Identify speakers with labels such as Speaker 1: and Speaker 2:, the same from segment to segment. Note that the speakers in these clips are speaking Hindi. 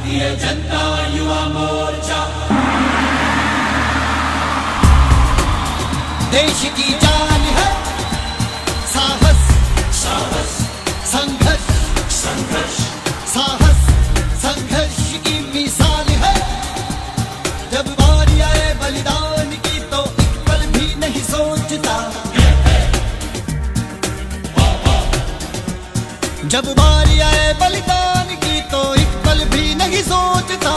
Speaker 1: भारतीय जनता युवा मोर्चा।
Speaker 2: देश की जान है साहस,
Speaker 1: साहस
Speaker 2: संघर्ष,
Speaker 1: संघर्ष,
Speaker 2: साहस संघर्ष की मिसाल है। जब बारी आए बलिदान की तो एक पल भी नहीं सोचता। जब बारी आए बलिदान की तो एक पल भी नहीं सोचता।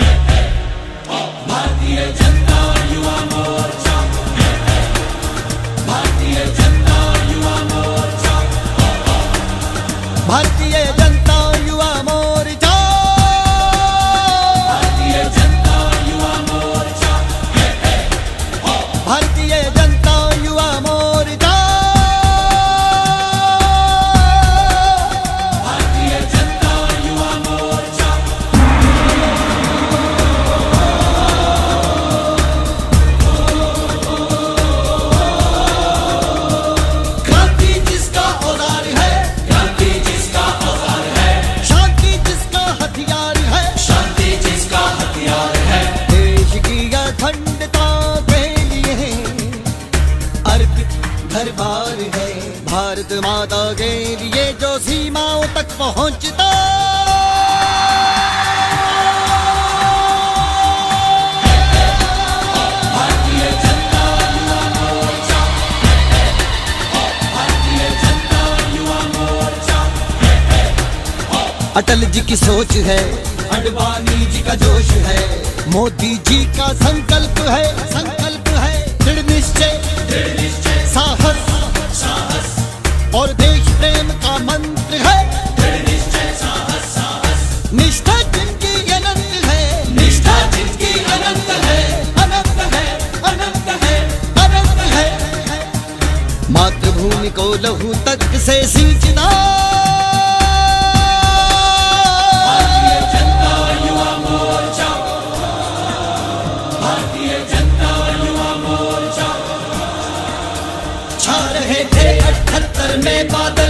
Speaker 1: भारतीय जनता युवा मोर्चा, भारतीय जनता युवा मोर्चा,
Speaker 2: भारतीय जनता युवा मोर्चा,
Speaker 1: भारतीय जनता युवा मोर्चा,
Speaker 2: भारतीय जनता युवा मोर्चा,
Speaker 1: भारतीय जनता युवा मोर्चा।
Speaker 2: क्रांति जिसका औजार है,
Speaker 1: क्रांति जिसका औजार है,
Speaker 2: शांति जिसका हथियार है,
Speaker 1: शांति जिसका हथियार है,
Speaker 2: देश की अखंडता के लिए अर्पित घर बार है। भारत माता के लिए जो सीमाओं तक पहुंचता।
Speaker 1: भारतीय जनता युवा मोर्चा, भारतीय जनता युवा मोर्चा।
Speaker 2: अटल जी की सोच है,
Speaker 1: अडवाणी जी का जोश है,
Speaker 2: मोदी जी का संकल्प है, संकल्प है दृढ़ निश्चय,
Speaker 1: दृढ़ निश्चय,
Speaker 2: साहस
Speaker 1: साहस,
Speaker 2: और देश प्रेम का मंत्र है।
Speaker 1: दृढ़ निश्चय, साहस, साहस,
Speaker 2: निष्ठा जिनकी अनंत है,
Speaker 1: निष्ठा जिनकी अनंत है,
Speaker 2: अनंत है,
Speaker 1: अनंत है,
Speaker 2: अनंत है। मातृभूमि को लहू तक से सींचना।
Speaker 1: भारतीय जनता युवा मोर्चा, भारतीय जनता युवा मोर्चा।
Speaker 2: छा रहे थे 78 में बादल।